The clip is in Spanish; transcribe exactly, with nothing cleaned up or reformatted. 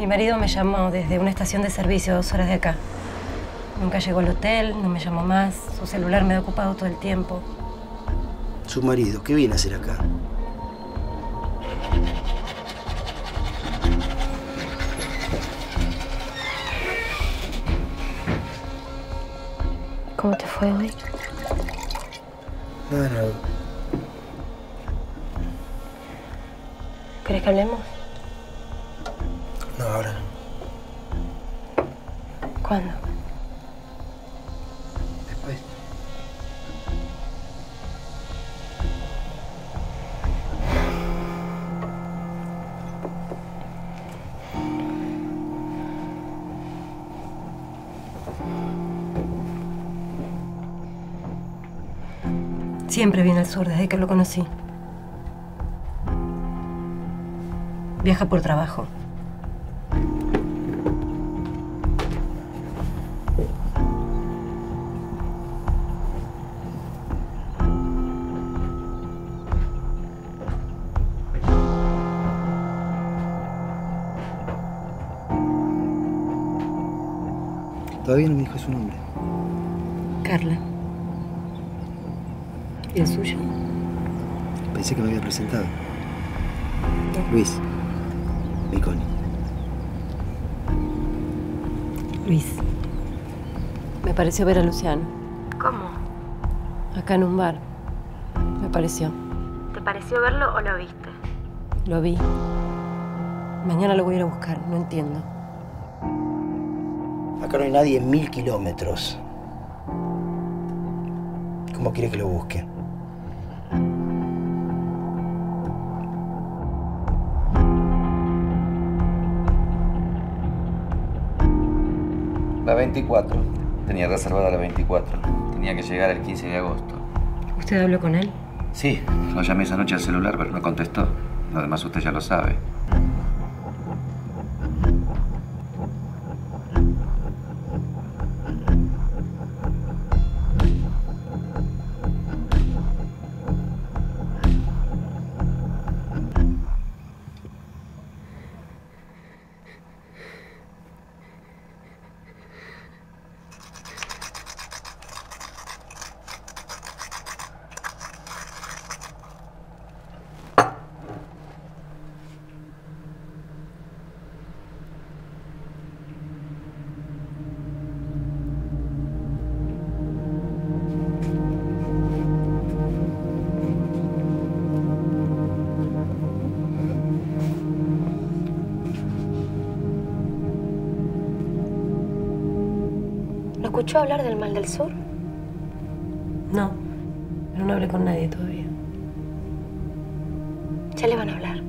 marido me llamó desde una estación de servicio a dos horas de acá. Nunca llegó al hotel, no me llamó más. Su celular me ha ocupado todo el tiempo. ¿Su marido qué viene a hacer acá? ¿Cómo te fue hoy? No, no. ¿Querés que hablemos? No, ahora no. ¿Cuándo? Después. Siempre viene al sur desde que lo conocí. Viaja por trabajo. Todavía no me dijo su nombre. Carla. ¿Y el suyo? Pensé que me había presentado. Luis. Miconi. Luis. Me pareció ver a Luciano. ¿Cómo? Acá en un bar. Me pareció. ¿Te pareció verlo o lo viste? Lo vi. Mañana lo voy a ir a buscar. No entiendo. Acá no hay nadie en mil kilómetros. ¿Cómo quiere que lo busque? La veinticuatro. Tenía reservada la veinticuatro. Tenía que llegar el quince de agosto. ¿Usted habló con él? Sí, lo llamé esa noche al celular, pero no contestó. Lo demás usted ya lo sabe. ¿No escuchó hablar del mal del sur? No, pero no hablé con nadie todavía. Ya le van a hablar.